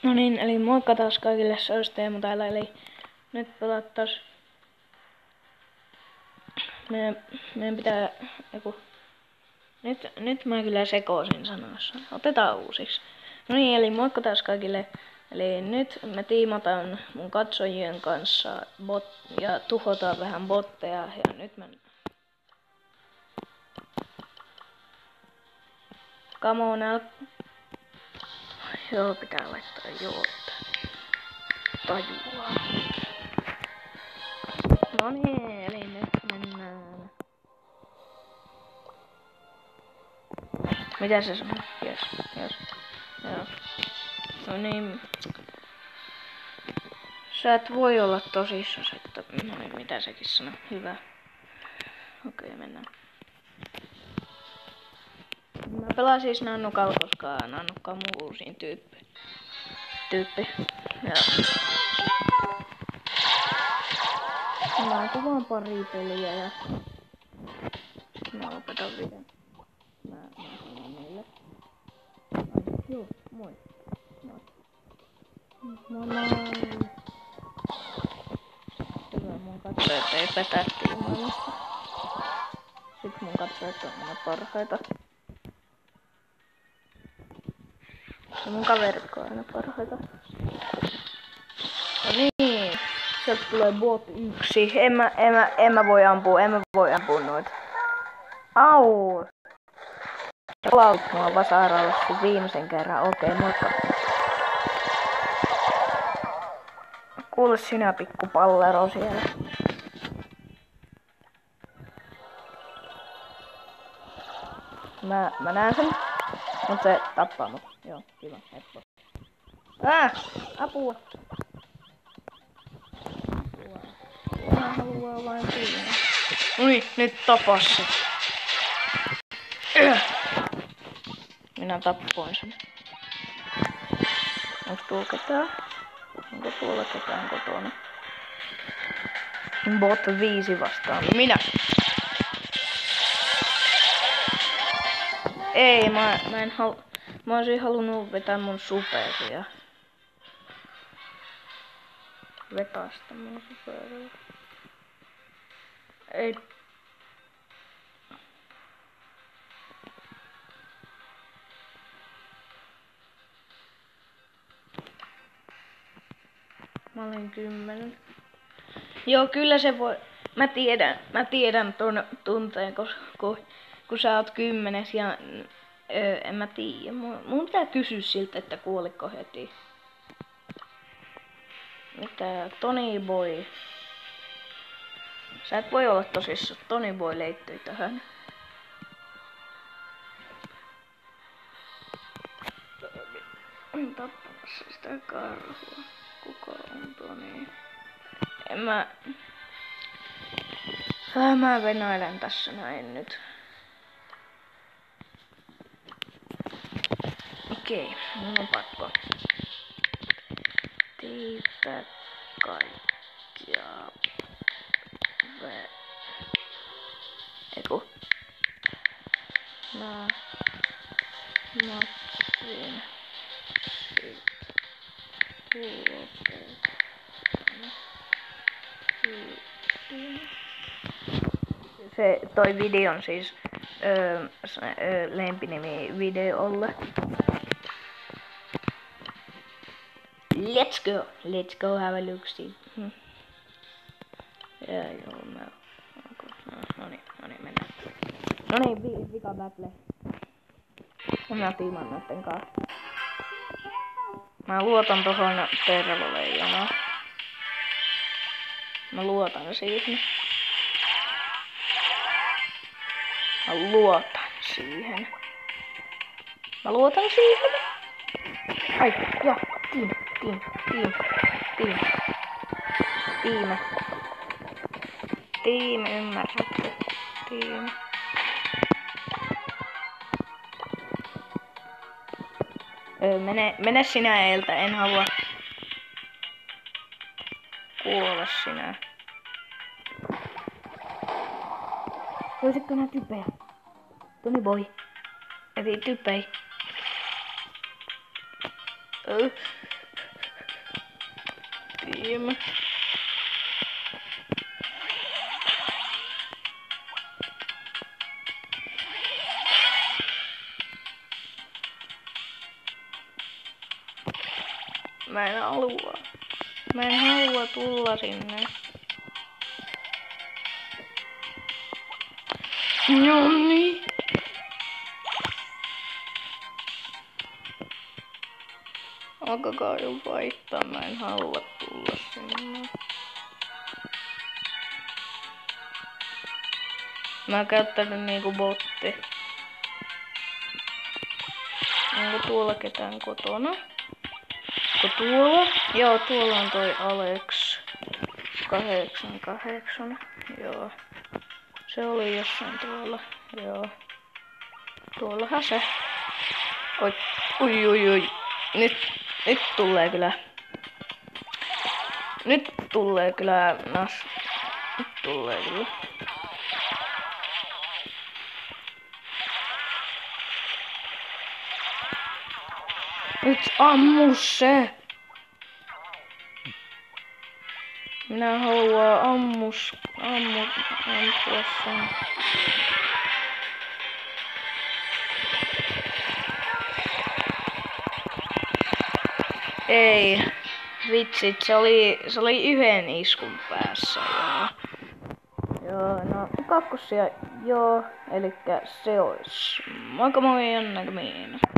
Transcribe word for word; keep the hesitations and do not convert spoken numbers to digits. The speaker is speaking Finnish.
No niin, eli moikka taas kaikille, se olisi Teemu täällä, eli nyt pelattais. Meidän, meidän pitää, joku, nyt, nyt mä kyllä sekoisin sanoissa. Otetaan uusiksi. No niin, eli moikka taas kaikille. Eli nyt me tiimataan mun katsojien kanssa bot, ja tuhotaan vähän botteja, ja nyt mä... Come on, älä... Joo, pitää laittaa joota. Tajua. No niin, eli nyt mennään. Mitä se sanoo? Jes, jes, joo. No niin. Sä et voi olla tosissas, että... No niin, mitä sekin sanoo? Hyvä. Okei, okay, mennään. Mä pelaan siis Nannukalla, koska Nannukka on mun uusin tyyppi. Tyyppi. Joo. Mä kuvaan pari peliä ja... Mä lopetan videon. Mä, mä sanon meille. Ai, joo, moi. Moi. Moi moi. Hyvä, mun katsojat ei petä tiimailista. Sit mun katsojat on aina parhaita. Ja mun kaverit on aina parhaita. No niin. Sieltä tulee bot yksi. En mä, en mä, en mä voi ampua, en mä voi ampua noita. Au! Palaut mua vasarallasi viimeisen kerran. Okei, okay, moikka. Kuule sinä pikku pallero siellä. Mä, mä näen sen. Mut se tappaa mut. Joo, kiva, heppo. Ää! Apua! Mä haluan vain piinaa. Noniin, nyt tapas se. Minä tappoin sen. Onks tuolla ketään? Onko tuolla ketään kotona? Bot viisi vastaan minä. Ei, mä, mä en halu... Mä olisin halunnut vetää mun superia. Vetää sitä mun superia. Ei. Mä olin kymmenen. Joo, kyllä se voi. Mä tiedän, mä tiedän ton tunteen, kun, kun, kun sä oot kymmenes ja öö, en mä tiedä. Mun, mun pitää kysyä siltä, että kuoliko heti. Mitä? Tony Boy. Sä et voi olla tosissaan. Tony Boy leittyi tähän. Tappamassa sitä karhua. Kuka on Tony? En mä... Äh, mä venailen tässä näin nyt. Okei, mun on pakko. Teitä kaikkia. Vä... Eiku. Mä... Matsin. Se toi videon siis öö, öö, lempinimi videolle. Let's go! Let's go have a look see. Hmm. Ja joo, mä... No niin, no niin, mennään. No niin, vi vika battle. Mä tiimaan noitten kanssa. Mä luotan tohon tervoleijonaan. Mä luotan siihen. Mä luotan siihen. Mä luotan siihen. Ai, joo, tiim, tiim, tiim, tiim. Tiime. Tiim, ymmärrätte. Tiim. Öö, mene, mene sinä eeltä, en halua kuolla sinä. Löysitkö nää typejä? Tony Boy. Eli typei. Öö. Team. Mä en halua. Mä en halua tulla sinne. Nonni. Alkakaa jo vaihtaa, mä en halua tulla sinne. Mä käyttänyt niinku botti. Onko tuolla ketään kotona? Onko tuolla? Joo, tuolla on toi Alex. Kahdeksan, kahdeksan. Joo. Se oli jossain tuolla. Joo. Tuollahan se. Oi, oi, oi, oi. Nyt, nyt tulee kyllä. Nyt tulee kyllä nas. Nyt tulee kyllä. Nyt ammu se. Minä haluan ammus, ammu, ampua sen. Ei, vitsit, se oli, se oli yhden iskun päässä, joo. Joo, no kakkosia, joo, elikkä se ois. Moikka moi, Janne Kamiin.